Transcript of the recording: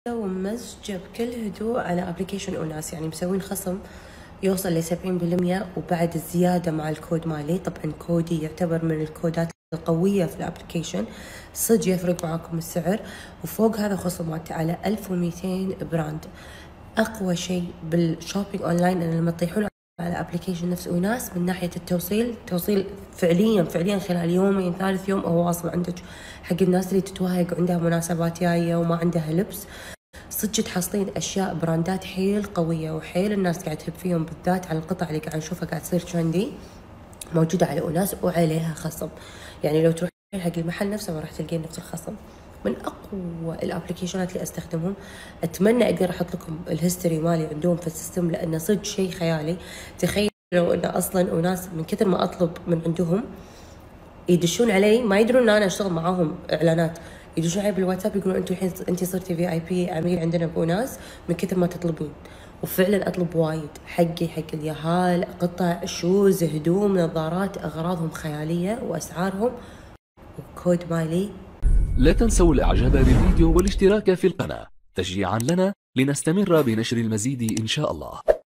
ومزجه بكل هدوء على ابلكيشن اوناس، يعني مسوين خصم يوصل ل 70% وبعد الزياده مع الكود مالي. طبعا كودي يعتبر من الكودات القويه في الابلكيشن، صدق يفرق معاكم السعر. وفوق هذا خصومات على 1200 براند. اقوى شيء بالشوبينج اونلاين ان لما تطيحون على ابلكيشن نفس اوناس من ناحيه توصيل فعليا خلال يومين ثالث يوم هو واصل عندك. حق الناس اللي تتوهق عندها مناسبات جايه وما عندها لبس، صدق تحصلين اشياء براندات حيل قويه وحيل الناس قاعد تهب فيهم، بالذات على القطع اللي قاعد نشوفها قاعد تصير ترندي، موجوده على اوناس وعليها خصم. يعني لو تروحين حق المحل نفسه ما راح تلقين نفس الخصم. من اقوى الابلكيشنات اللي استخدمهم. اتمنى اقدر احط لكم الهيستوري مالي عندهم في السيستم، لانه صدق شيء خيالي. تخيلوا ان اصلا وناس من كثر ما اطلب من عندهم يدشون علي، ما يدرون ان انا اشتغل معاهم اعلانات، يدشون علي بالواتساب يقولون انتوا الحين انت صرتي في اي بي عميل عندنا بوناس من كثر ما تطلبين. وفعلا اطلب وايد حقي، حق اليهال، قطع، شوز، هدوم، نظارات، اغراضهم خياليه واسعارهم وكود مالي. لا تنسوا الاعجاب بالفيديو والاشتراك في القناة تشجيعا لنا لنستمر بنشر المزيد ان شاء الله.